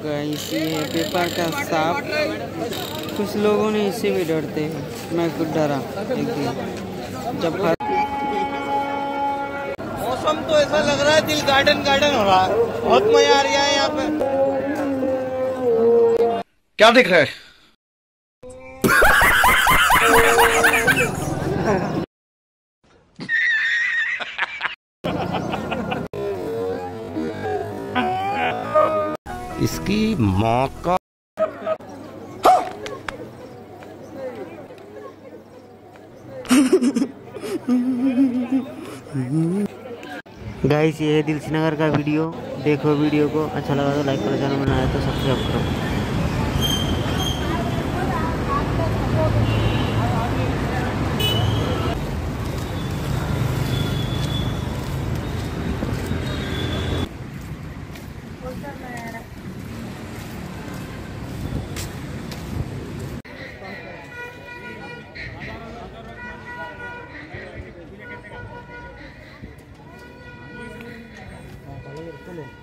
इसी है पेपर का सांप। कुछ लोगों ने इससे भी डरते हैं, मैं खुद डरा एक दिन जब मौसम तो ऐसा लग रहा है दिल गार्डन गार्डन हो रहा है। बहुत मजा आ रहा है यहाँ पे। क्या दिख रहा है? इसकी माँ का गाइस, ये है दिलसी नगर का वीडियो। देखो वीडियो को, अच्छा लगा तो लाइक करो, चैनल में नया है तो सब्सक्राइब करो। चलो